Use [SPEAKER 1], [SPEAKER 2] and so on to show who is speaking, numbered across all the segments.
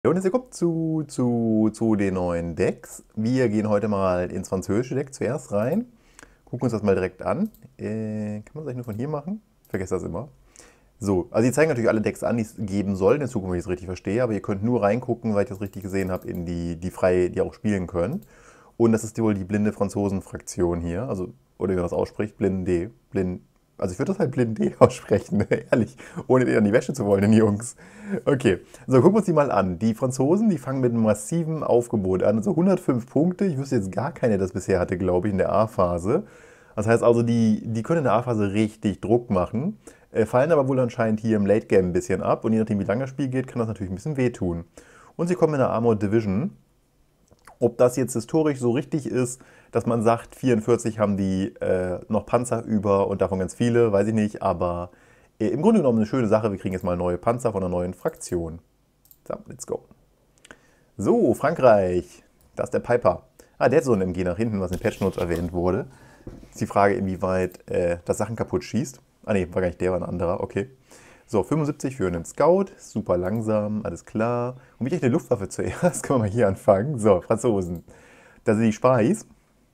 [SPEAKER 1] Und jetzt kommt zu den neuen Decks. Wir gehen heute mal ins französische Deck zuerst rein. Gucken uns das mal direkt an. Kann man das eigentlich nur von hier machen? Ich vergesse das immer. So, also die zeigen natürlich alle Decks an, die es geben soll, in Zukunft, wenn ich es richtig verstehe. Aber ihr könnt nur reingucken, weil ich das richtig gesehen habe, in die frei, die auch spielen können. Und das ist wohl die blinde Franzosen-Fraktion hier. Also, oder wie man das ausspricht, Blinde. Also ich würde das halt Blinde aussprechen, ehrlich. Ohne denen an die Wäsche zu wollen, den Jungs. Okay, so gucken wir uns die mal an. Die Franzosen, die fangen mit einem massiven Aufgebot an. Also 105 Punkte. Ich wüsste jetzt gar keine, der das bisher hatte, glaube ich, in der A-Phase. Das heißt also, die können in der A-Phase richtig Druck machen, fallen aber wohl anscheinend hier im Late-Game ein bisschen ab. Und je nachdem, wie lange das Spiel geht, kann das natürlich ein bisschen wehtun. Und sie kommen in der Armored Division. Ob das jetzt historisch so richtig ist, dass man sagt, 44 haben die noch Panzer über und davon ganz viele, weiß ich nicht. Aber im Grunde genommen eine schöne Sache. Wir kriegen jetzt mal neue Panzer von einer neuen Fraktion. So, let's go. So, Frankreich. Da ist der Piper. Ah, der hat so ein MG nach hinten, was in Patch Notes erwähnt wurde. Ist die Frage, inwieweit das Sachen kaputt schießt. Ah ne, war gar nicht der, war ein anderer. Okay. So, 75 für einen Scout. Super langsam, alles klar. Und wie echt eine Luftwaffe zuerst? Können wir mal hier anfangen. So, Franzosen. Da sind die Spies.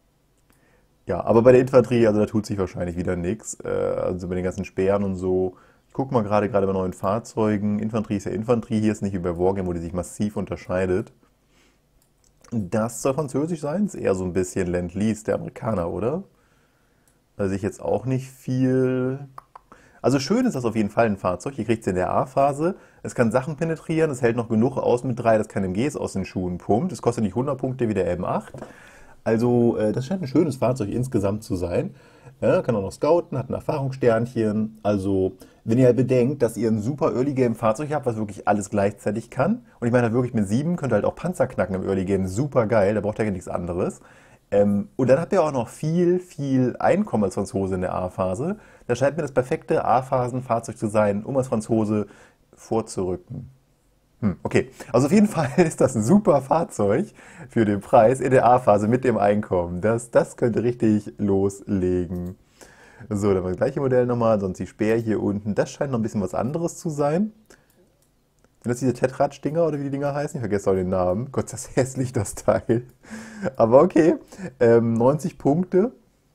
[SPEAKER 1] Ja, aber bei der Infanterie, also da tut sich wahrscheinlich wieder nichts. Also bei den ganzen Speeren und so. Ich gucke mal gerade bei neuen Fahrzeugen. Infanterie ist ja Infanterie. Hier ist nicht wie bei Wargame, wo die sich massiv unterscheidet. Das soll französisch sein. Ist eher so ein bisschen Land-Lease der Amerikaner, oder? Also ich jetzt auch nicht viel. Also schön ist das auf jeden Fall ein Fahrzeug. Ihr kriegt es in der A-Phase. Es kann Sachen penetrieren. Es hält noch genug aus mit 3, dass kein MGs aus den Schuhen pumpt. Es kostet nicht 100 Punkte wie der M8. Also das scheint ein schönes Fahrzeug insgesamt zu sein. Kann auch noch scouten, hat ein Erfahrungssternchen. Also wenn ihr halt bedenkt, dass ihr ein super Early-Game-Fahrzeug habt, was wirklich alles gleichzeitig kann. Und ich meine halt wirklich mit 7 könnt ihr halt auch Panzer knacken im Early-Game. Super geil, da braucht ihr ja nichts anderes. Und dann habt ihr auch noch viel Einkommen als Franzose in der A-Phase. Da scheint mir das perfekte A-Phasen-Fahrzeug zu sein, um als Franzose vorzurücken. Okay, also auf jeden Fall ist das ein super Fahrzeug für den Preis in der A-Phase mit dem Einkommen. Das könnte richtig loslegen. So, dann haben wir das gleiche Modell nochmal, sonst die Speer hier unten. Das scheint noch ein bisschen was anderes zu sein. Sind das diese Tetratsch-Dinger oder wie die Dinger heißen? Ich vergesse auch den Namen. Gott, ist das hässlich, das Teil. Aber okay, 90 Punkte.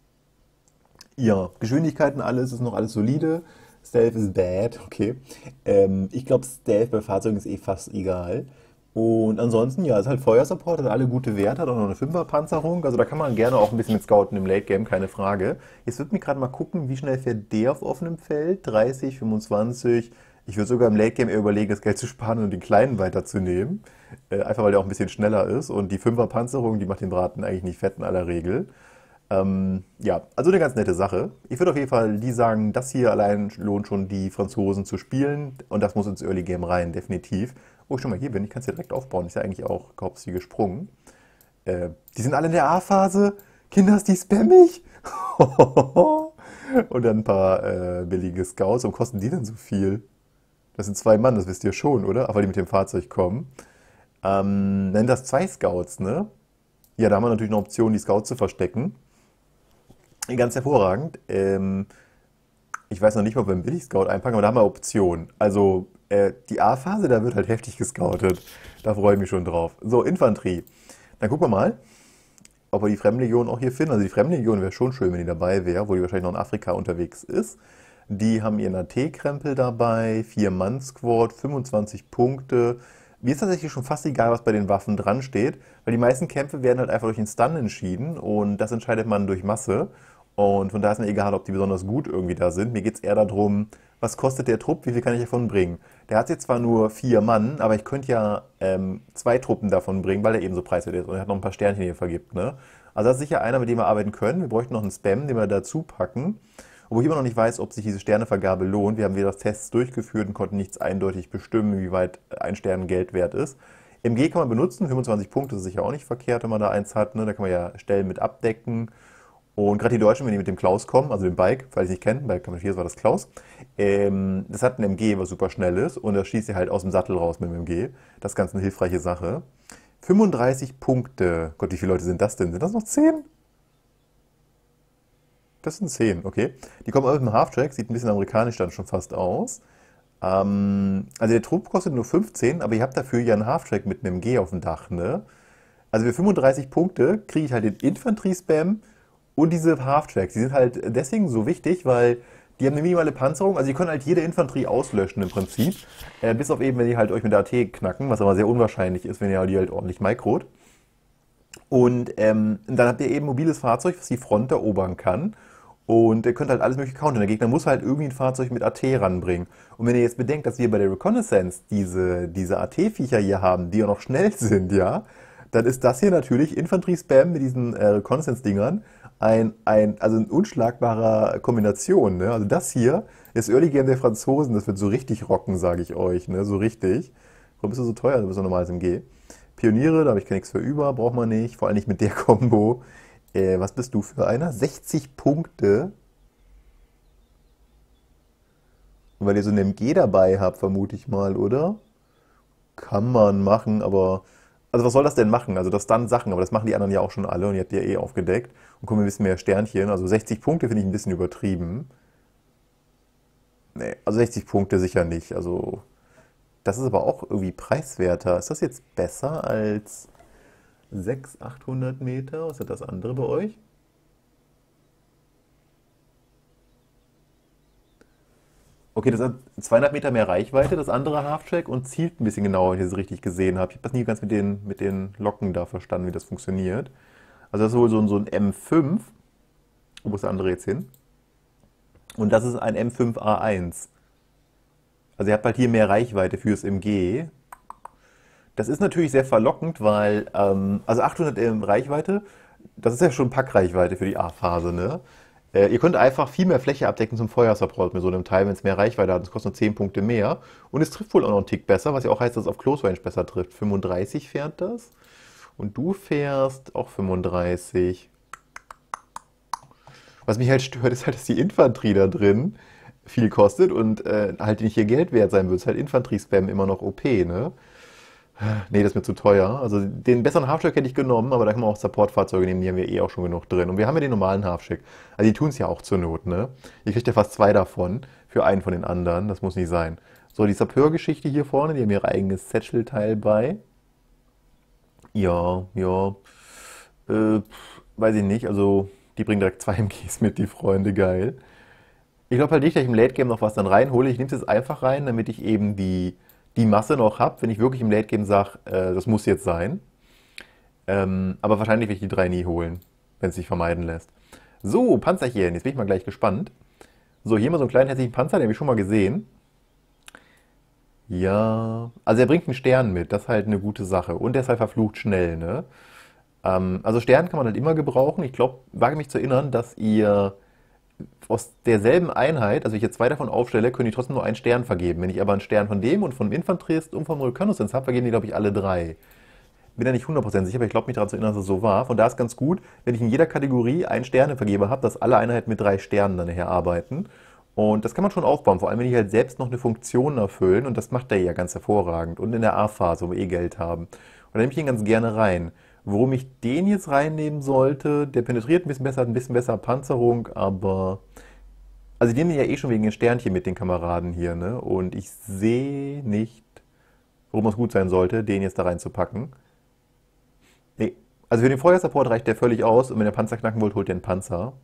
[SPEAKER 1] Ja, Geschwindigkeiten, alles ist noch alles solide. Stealth ist bad, okay. Ich glaube, Stealth bei Fahrzeugen ist eh fast egal. Und ansonsten, ja, ist halt Feuersupport, hat alle gute Werte, hat auch noch eine 5er-Panzerung. Also da kann man gerne auch ein bisschen mit scouten im Late-Game, keine Frage. Jetzt wird mir gerade mal gucken, wie schnell fährt der auf offenem Feld? 30, 25. Ich würde sogar im Late-Game eher überlegen, das Geld zu sparen und den kleinen weiterzunehmen. Einfach weil der auch ein bisschen schneller ist. Und die 5er-Panzerung, die macht den Braten eigentlich nicht fett in aller Regel. Ja, also eine ganz nette Sache. Ich würde auf jeden Fall die sagen, das hier allein lohnt schon, die Franzosen zu spielen. Und das muss ins Early Game rein, definitiv. Wo ich schon mal hier bin, ich kann es ja direkt aufbauen. Ist ja eigentlich auch kaum wie gesprungen. Die sind alle in der A-Phase. Kinder, ist die spammig? Und dann ein paar billige Scouts. Warum kosten die denn so viel? Das sind 2 Mann, das wisst ihr schon, oder? Ach, weil die mit dem Fahrzeug kommen. Nennen das 2 Scouts, ne? Ja, da haben wir natürlich eine Option, die Scouts zu verstecken. Ganz hervorragend. Ich weiß noch nicht, ob wir einen Billig-Scout einpacken, aber da haben wir Optionen. Also die A-Phase, da wird halt heftig gescoutet. Da freue ich mich schon drauf. So, Infanterie. Dann gucken wir mal, ob wir die Fremdenlegion auch hier finden. Also die Fremdenlegion wäre schon schön, wenn die dabei wäre, wo die wahrscheinlich noch in Afrika unterwegs ist. Die haben ihren AT-Krempel dabei, 4-Mann-Squad, 25 Punkte. Mir ist tatsächlich schon fast egal, was bei den Waffen dran steht, weil die meisten Kämpfe werden halt einfach durch den Stun entschieden und das entscheidet man durch Masse. Und von daher ist mir egal, ob die besonders gut irgendwie da sind. Mir geht es eher darum, was kostet der Trupp, wie viel kann ich davon bringen. Der hat jetzt zwar nur 4 Mann, aber ich könnte ja 2 Truppen davon bringen, weil er eben so preiswert ist und er hat noch ein paar Sternchen, die er vergibt. Ne? Also das ist sicher einer, mit dem wir arbeiten können. Wir bräuchten noch einen Spam, den wir dazu packen. Obwohl ich immer noch nicht weiß, ob sich diese Sternevergabe lohnt. Wir haben wieder Tests durchgeführt und konnten nichts eindeutig bestimmen, wie weit ein Stern Geld wert ist. MG kann man benutzen, 25 Punkte ist sicher auch nicht verkehrt, wenn man da eins hat. Ne? Da kann man ja Stellen mit abdecken. Und gerade die Deutschen, wenn die mit dem Klaus kommen, also dem Bike, falls ich nicht kennen, bei Kampf 4 war das Klaus, das hat ein MG, was super schnell ist und das schießt ihr halt aus dem Sattel raus mit dem MG. Das ist ganz eine hilfreiche Sache. 35 Punkte. Gott, wie viele Leute sind das denn? Sind das noch 10? Das sind 10, okay. Die kommen aus dem Halftrack, sieht ein bisschen amerikanisch dann schon fast aus. Also der Trupp kostet nur 15, aber ihr habt dafür ja einen Halftrack mit einem G auf dem Dach, ne? Also für 35 Punkte kriege ich halt den Infanterie-Spam und diese Halftracks. Die sind halt deswegen so wichtig, weil die haben eine minimale Panzerung. Also die können halt jede Infanterie auslöschen im Prinzip. Bis auf eben, wenn die halt euch mit der AT knacken, was aber sehr unwahrscheinlich ist, wenn ihr die halt ordentlich mikrot. Und dann habt ihr eben ein mobiles Fahrzeug, was die Front erobern kann. Und ihr könnt halt alles mögliche countern. Der Gegner muss halt irgendwie ein Fahrzeug mit AT ranbringen. Und wenn ihr jetzt bedenkt, dass wir bei der Reconnaissance diese AT-Viecher hier haben, die ja noch schnell sind, ja, dann ist das hier natürlich Infanterie-Spam mit diesen Reconnaissance-Dingern also eine unschlagbare Kombination. Ne? Also das hier ist Early Game der Franzosen, das wird so richtig rocken, sage ich euch. Ne? So richtig. Warum bist du so teuer? Du bist doch normales MG. Pioniere, da habe ich nichts für über, braucht man nicht. Vor allem nicht mit der Kombo. Was bist du für einer? 60 Punkte. Und weil ihr so eine MG dabei habt, vermute ich mal, oder? Kann man machen, aber. Also was soll das denn machen? Also das dann Sachen, aber das machen die anderen ja auch schon alle und ihr habt die ja eh aufgedeckt. Und kommen ein bisschen mehr Sternchen. Also 60 Punkte finde ich ein bisschen übertrieben. Nee, also 60 Punkte sicher nicht. Also das ist aber auch irgendwie preiswerter. Ist das jetzt besser als 600, 800 Meter? Was ist das andere bei euch? Okay, das hat 200 Meter mehr Reichweite, das andere Halftrack und zielt ein bisschen genauer, wenn ich das richtig gesehen habe. Ich habe das nie ganz mit den Locken da verstanden, wie das funktioniert. Also das ist wohl so ein M5. Wo ist der andere jetzt hin? Und das ist ein M5A1. Also ihr habt halt hier mehr Reichweite fürs MG. Das ist natürlich sehr verlockend, weil, also 800 Reichweite, das ist ja schon Packreichweite für die A-Phase, ne? Ihr könnt einfach viel mehr Fläche abdecken zum Feuersupport mit so einem Teil, wenn es mehr Reichweite hat. Es kostet nur 10 Punkte mehr. Und es trifft wohl auch noch einen Tick besser, was ja auch heißt, dass es auf Close Range besser trifft. 35 fährt das. Und du fährst auch 35. Was mich halt stört, ist halt, dass die Infanterie da drin viel kostet und halt nicht ihr Geld wert sein wird. Es ist halt Infanterie-Spam immer noch OP, ne? Nee, das ist mir zu teuer. Also den besseren Halftrack hätte ich genommen, aber da kann man auch Supportfahrzeuge nehmen, die haben wir eh auch schon genug drin. Und wir haben ja den normalen Halftrack. Also die tun es ja auch zur Not, ne? Ihr kriegt ja fast zwei davon für einen von den anderen. Das muss nicht sein. So, die Sapeur-Geschichte hier vorne, die haben ihr eigenes Satchel-Teil bei. Ja, ja. Weiß ich nicht. Also, die bringen direkt zwei MGs mit, die Freunde, geil. Ich glaube halt nicht, dass ich im Late Game noch was dann reinhole. Ich nehme es jetzt einfach rein, damit ich eben die Masse noch habe, wenn ich wirklich im Late Game sage, das muss jetzt sein. Aber wahrscheinlich will ich die drei nie holen, wenn es sich vermeiden lässt. So, Panzerchen, jetzt bin ich mal gleich gespannt. So, hier mal so einen kleinen hässlichen Panzer, den habe ich schon mal gesehen. Ja, also er bringt einen Stern mit, das ist halt eine gute Sache. Und der ist halt verflucht schnell, ne? Also Stern kann man halt immer gebrauchen. Ich glaube, wage mich zu erinnern, dass ihr aus derselben Einheit, also ich jetzt zwei davon aufstelle, können die trotzdem nur einen Stern vergeben. Wenn ich aber einen Stern von dem und vom Infanterist und vom Reconnaissance habe, vergeben die, glaube ich, alle drei. Bin da nicht 100% sicher, aber ich glaube mich daran zu erinnern, dass es so war. Von da ist ganz gut, wenn ich in jeder Kategorie einen Sternevergeber habe, dass alle Einheiten mit drei Sternen dann nachher arbeiten. Und das kann man schon aufbauen, vor allem wenn die halt selbst noch eine Funktion erfüllen. Und das macht der ja ganz hervorragend. Und in der A-Phase, wo wir eh Geld haben. Und da nehme ich ihn ganz gerne rein. Warum ich den jetzt reinnehmen sollte, der penetriert ein bisschen besser, hat ein bisschen bessere Panzerung, aber. Also die nehmen ja eh schon wegen den Sternchen mit den Kameraden hier, ne? Und ich sehe nicht, warum es gut sein sollte, den jetzt da reinzupacken. Nee. Also für den Feuersupport reicht der völlig aus und wenn ihr Panzer knacken wollt, holt ihr einen Panzer.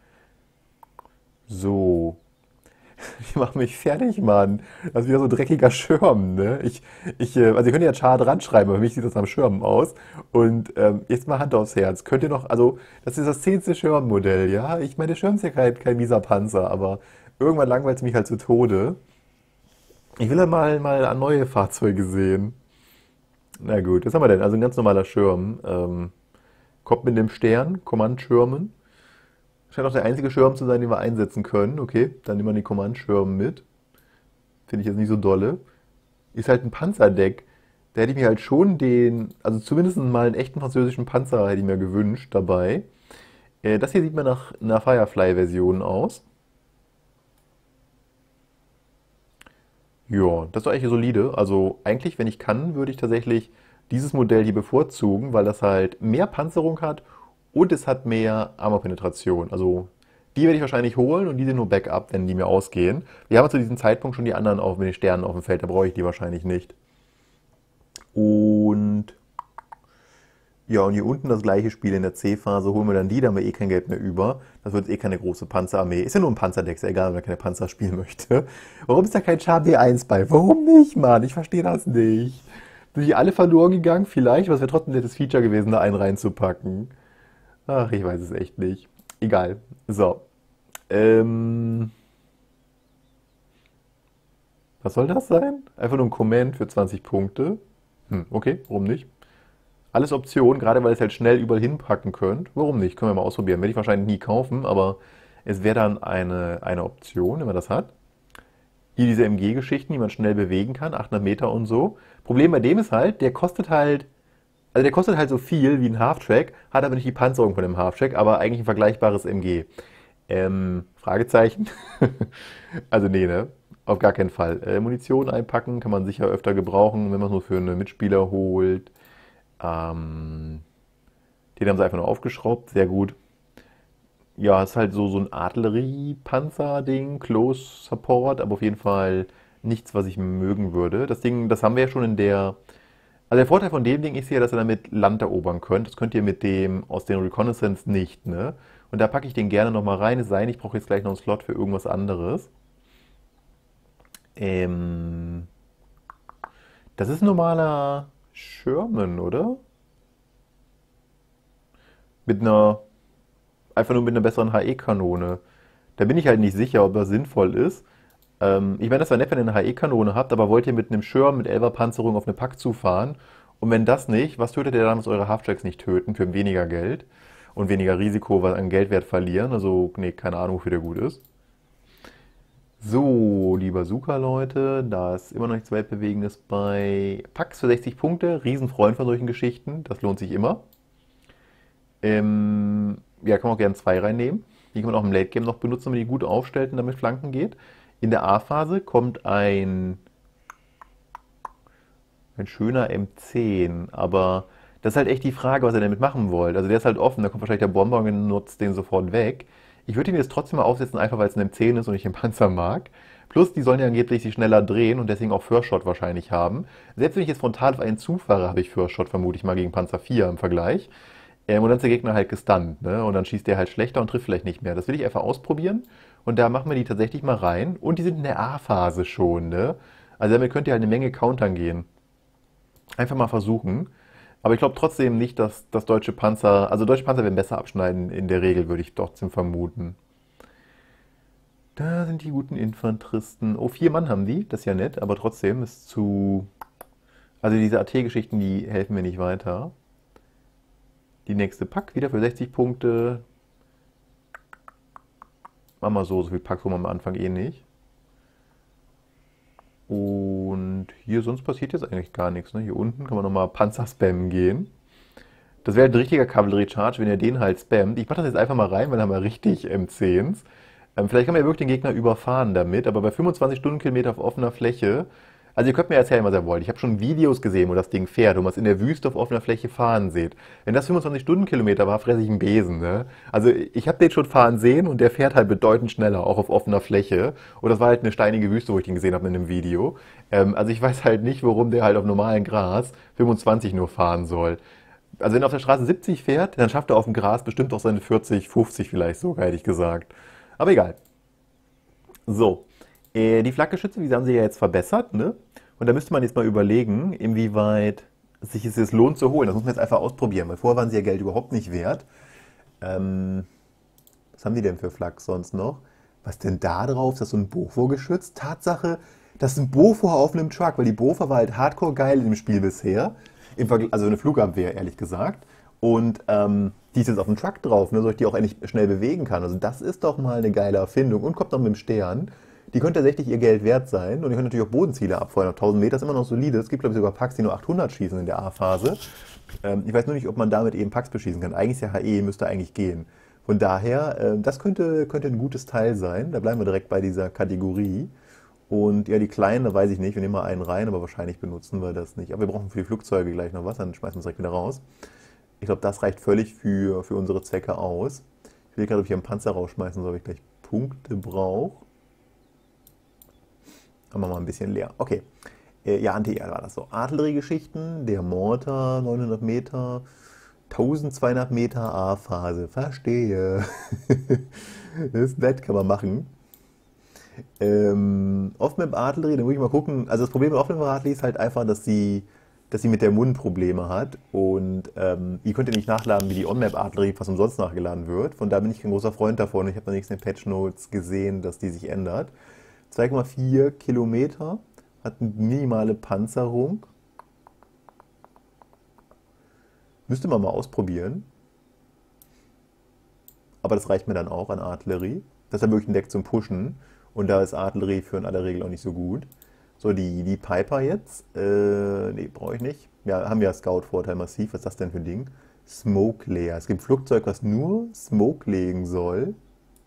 [SPEAKER 1] So. Die machen mich fertig, Mann. Das ist wieder so ein dreckiger Schirm, ne? Also ihr könnt ja Char dran schreiben, aber für mich sieht das am Schirm aus. Und jetzt mal Hand aufs Herz. Könnt ihr noch, also das ist das zehnte Schirmmodell, ja? Ich meine, der Schirm ist ja kein mieser Panzer, aber irgendwann langweilt es mich halt zu Tode. Ich will ja mal an neue Fahrzeuge sehen. Na gut, was haben wir denn? Also ein ganz normaler Schirm. Kommt mit dem Stern, Kommandschirmen. Scheint auch der einzige Schirm zu sein, den wir einsetzen können. Okay, dann nehmen wir den Command-Schirm mit. Finde ich jetzt nicht so dolle. Ist halt ein Panzerdeck. Da hätte ich mir halt schon also zumindest mal einen echten französischen Panzer hätte ich mir gewünscht dabei. Das hier sieht mir nach einer Firefly-Version aus. Ja, das ist doch eigentlich solide. Also eigentlich, wenn ich kann, würde ich tatsächlich dieses Modell hier bevorzugen, weil das halt mehr Panzerung hat und es hat mehr Armorpenetration. Also Die werde ich wahrscheinlich holen und die sind nur Backup, wenn die mir ausgehen. Wir haben zu diesem Zeitpunkt schon die anderen auf, mit den Sternen auf dem Feld, da brauche ich die wahrscheinlich nicht. Und ja, und hier unten das gleiche Spiel in der C-Phase, holen wir dann die, da haben wir eh kein Geld mehr über. Das wird eh keine große Panzerarmee. Ist ja nur ein Panzerdeck, ist ja egal, wenn man keine Panzer spielen möchte. Warum ist da kein Char B1 bei? Warum nicht, Mann? Ich verstehe das nicht. Sind die alle verloren gegangen? Vielleicht, aber es wäre trotzdem ein nettes Feature gewesen, da einen reinzupacken. Ach, ich weiß es echt nicht. Egal. So. Ähm, was soll das sein? Einfach nur ein Comment für 20 Punkte. Okay, warum nicht? Alles Optionen, gerade weil ihr es halt schnell überall hinpacken könnt. Warum nicht? Können wir mal ausprobieren. Werde ich wahrscheinlich nie kaufen, aber es wäre dann eine Option, wenn man das hat. Hier diese MG-Geschichten, die man schnell bewegen kann, 800 Meter und so. Problem bei dem ist halt, der kostet halt so viel wie ein Halftrack, hat aber nicht die Panzerung von dem Halftrack, aber eigentlich ein vergleichbares MG. Fragezeichen. Also nee, ne? Auf gar keinen Fall. Munition einpacken kann man sicher öfter gebrauchen, wenn man es nur für einen Mitspieler holt. Ähm, Den haben sie einfach nur aufgeschraubt, sehr gut. Ja, ist halt so ein Artilleriepanzer-Ding, Close Support, aber auf jeden Fall nichts, was ich mögen würde. Das Ding, das haben wir ja schon in der. Also der Vorteil von dem Ding ist ja, dass ihr damit Land erobern könnt. Das könnt ihr mit dem aus den Reconnaissance nicht, ne? Und da packe ich den gerne nochmal rein. Es sei denn, ich brauche jetzt gleich noch einen Slot für irgendwas anderes. Ähm, Das ist ein normaler Sherman, oder? Mit einer Einfach nur mit einer besseren HE-Kanone. Da bin ich halt nicht sicher, ob das sinnvoll ist. Ich meine, das wäre nett, wenn ihr eine HE-Kanone habt, aber wollt ihr mit einem Schirm mit 11er Panzerung auf eine Pack zufahren? Und wenn das nicht, was tötet ihr dann, was eure Halftracks nicht töten, für weniger Geld und weniger Risiko, was an Geldwert verlieren? Also, nee, keine Ahnung, wofür der gut ist. So, die Bazooka-Leute, da ist immer noch nichts Weltbewegendes bei. Packs für 60 Punkte, Riesenfreund von solchen Geschichten, das lohnt sich immer. Ja, kann man auch gerne zwei reinnehmen. Die kann man auch im Late Game noch benutzen, wenn man die gut aufstellt und damit Flanken geht. In der A-Phase kommt ein schöner M10, aber das ist halt echt die Frage, was ihr damit machen wollt. Also der ist halt offen, da kommt wahrscheinlich der Bomber und nutzt den sofort weg. Ich würde ihn jetzt trotzdem mal aufsetzen, einfach weil es ein M10 ist und ich den Panzer mag. Plus, die sollen ja angeblich sich schneller drehen und deswegen auch First Shot wahrscheinlich haben. Selbst wenn ich jetzt frontal auf einen zufahre, habe ich First Shot vermute ich mal gegen Panzer 4 im Vergleich. Und dann ist der Gegner halt gestunt, ne? Und dann schießt der halt schlechter und trifft vielleicht nicht mehr. Das will ich einfach ausprobieren. Und da machen wir die tatsächlich mal rein. Und die sind in der A-Phase schon, ne? Also damit könnt ihr halt eine Menge countern gehen. Einfach mal versuchen. Aber ich glaube trotzdem nicht, dass deutsche Panzer werden besser abschneiden, in der Regel würde ich trotzdem vermuten. Da sind die guten Infanteristen. Oh, 4 Mann haben die, das ist ja nett, aber trotzdem ist zu. Also diese AT-Geschichten, die helfen mir nicht weiter. Die nächste Pack wieder für 60 Punkte. Machen wir so viel Packs holen wir am Anfang eh nicht. Und hier sonst passiert jetzt eigentlich gar nichts. Ne? Hier unten kann man nochmal Panzer spammen gehen. Das wäre halt ein richtiger Kavallerie-Charge, wenn ihr den halt spammt. Ich mache das jetzt einfach mal rein, weil dann haben wir richtig M10s. Vielleicht kann man ja wirklich den Gegner überfahren damit, aber bei 25 Stundenkilometer auf offener Fläche, also ihr könnt mir erzählen, was ihr wollt. Ich habe schon Videos gesehen, wo das Ding fährt und man es in der Wüste auf offener Fläche fahren seht. Wenn das 25 Stundenkilometer war, fresse ich einen Besen. Ne? Also ich habe den schon fahren sehen und der fährt halt bedeutend schneller, auch auf offener Fläche. Und das war halt eine steinige Wüste, wo ich den gesehen habe in einem Video. Also ich weiß halt nicht, warum der halt auf normalem Gras 25 nur fahren soll. Also wenn er auf der Straße 70 fährt, dann schafft er auf dem Gras bestimmt auch seine 40, 50 vielleicht sogar, hätte ich gesagt. Aber egal. So, die Flakgeschütze, die haben sie ja jetzt verbessert, ne? Und da müsste man jetzt mal überlegen, inwieweit sich es jetzt lohnt zu holen. Das muss man jetzt einfach ausprobieren, weil vorher waren sie ja Geld überhaupt nicht wert. Ähm, Was haben die denn für Flaks sonst noch? Was denn da drauf? Ist das so ein Bofo-Geschütz? Tatsache, das ist ein Bofo auf einem Truck, weil die Bofo war halt hardcore geil in dem Spiel bisher. Also eine Flugabwehr, ehrlich gesagt. Und die ist jetzt auf dem Truck drauf, ne, so ich die auch endlich schnell bewegen kann. Also das ist doch mal eine geile Erfindung. Und kommt noch mit dem Stern. Die könnte tatsächlich ihr Geld wert sein. Und ihr könnt natürlich auch Bodenziele abfeuern. Auf 1000 Meter ist immer noch solide. Es gibt, glaube ich, sogar Packs, die nur 800 schießen in der A-Phase. Ich weiß nur nicht, ob man damit eben Packs beschießen kann. Eigentlich ist ja HE, müsste eigentlich gehen. Von daher, das könnte ein gutes Teil sein. Da bleiben wir direkt bei dieser Kategorie. Und ja, die kleinen, da weiß ich nicht. Wir nehmen mal einen rein, aber wahrscheinlich benutzen wir das nicht. Aber wir brauchen für die Flugzeuge gleich noch was, dann schmeißen wir es direkt wieder raus. Ich glaube, das reicht völlig für unsere Zwecke aus. Ich will gerade, ob ich einen Panzer rausschmeißen soll, ob ich gleich Punkte brauche. Haben wir mal ein bisschen leer. Okay. Ja, Anti-Erde war das so. Artilleriegeschichten, der Mortar, 900 Meter, 1200 Meter A-Phase. Verstehe. Das ist nett, kann man machen. Off-Map Artillerie, da muss ich mal gucken. Also das Problem mit Off-Map Artillerie ist halt einfach, dass sie mit der Mund Probleme hat. Und ihr könnt ja nicht nachladen, wie die On-Map Artillerie fast umsonst nachgeladen wird. Von da bin ich kein großer Freund davon. Ich habe noch nichts in den Patch Notes gesehen, dass die sich ändert. 2,4 Kilometer, hat eine minimale Panzerung. Müsste man mal ausprobieren. Aber das reicht mir dann auch an Artillerie. Das ist ja wirklich ein Deck zum Pushen. Und da ist Artillerie für in aller Regel auch nicht so gut. So, die Piper jetzt. Nee, brauche ich nicht. Ja, haben ja Scout-Vorteil massiv. Was ist das denn für ein Ding? Smoke Layer. Es gibt ein Flugzeug, was nur Smoke legen soll.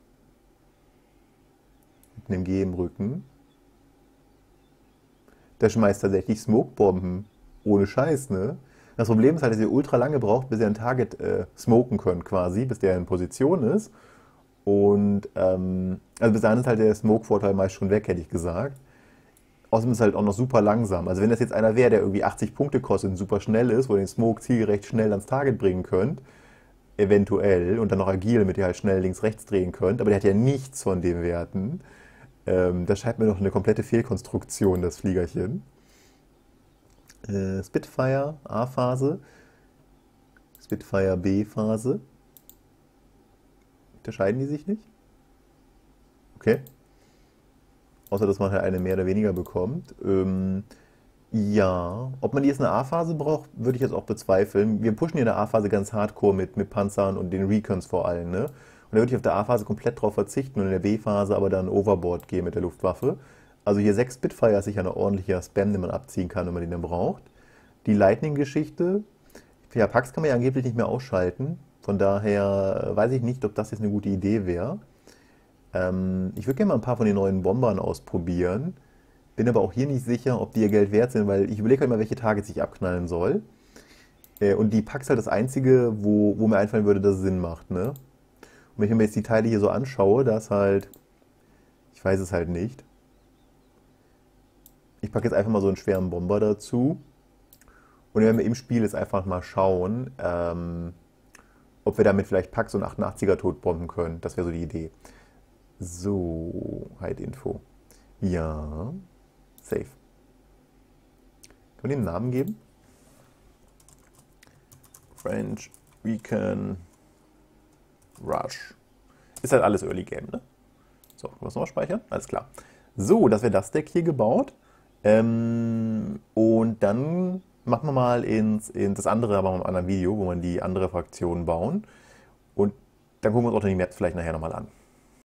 [SPEAKER 1] Mit einem G im Rücken. Der schmeißt tatsächlich Smokebomben. Ohne Scheiß, ne? Das Problem ist halt, dass ihr ultra lange braucht, bis ihr ein Target smoken könnt quasi, bis der in Position ist. Und also bis dahin ist halt der Smoke-Vorteil meist schon weg, hätte ich gesagt. Außerdem ist es halt auch noch super langsam. Also wenn das jetzt einer wäre, der irgendwie 80 Punkte kostet und super schnell ist, wo ihr den Smoke zielgerecht schnell ans Target bringen könnt, eventuell, und dann noch agil, damit ihr halt schnell links-rechts drehen könnt, aber der hat ja nichts von den Werten. Das scheint mir noch eine komplette Fehlkonstruktion, das Fliegerchen. Spitfire A-Phase, Spitfire B-Phase. Unterscheiden die sich nicht? Okay. Außer, dass man halt eine mehr oder weniger bekommt. Ja, ob man die jetzt in der A-Phase braucht, würde ich jetzt auch bezweifeln. Wir pushen hier in der A-Phase ganz hardcore mit Panzern und den Recons vor allem, ne? Und da würde ich auf der A-Phase komplett drauf verzichten und in der B-Phase aber dann Overboard gehen mit der Luftwaffe. Also hier 6 Spitfire ist sicher ein ordentlicher Spam, den man abziehen kann, wenn man den dann braucht. Die Lightning-Geschichte, ja, Pax kann man ja angeblich nicht mehr ausschalten. Von daher weiß ich nicht, ob das jetzt eine gute Idee wäre. Ich würde gerne mal ein paar von den neuen Bombern ausprobieren. Bin aber auch hier nicht sicher, ob die ihr Geld wert sind, weil ich überlege halt mal, welche Targets ich abknallen soll. Und die Pax halt das einzige, wo mir einfallen würde, dass es Sinn macht, ne? Und wenn ich mir jetzt die Teile hier so anschaue, da ist halt, ich weiß es halt nicht. Ich packe jetzt einfach mal so einen schweren Bomber dazu. Und wenn wir im Spiel jetzt einfach mal schauen, ob wir damit vielleicht Pax und 88er totbomben können. Das wäre so die Idee. So, Hide-Info. Ja, safe. Können wir dem einen Namen geben? French Recon Rush. Ist halt alles Early Game, ne? So, können wir es nochmal speichern? Alles klar. So, das wäre das Deck hier gebaut. Und dann machen wir mal in das andere, aber in einem anderen Video, wo wir die andere Fraktion bauen. Und dann gucken wir uns auch die Maps vielleicht nachher nochmal an.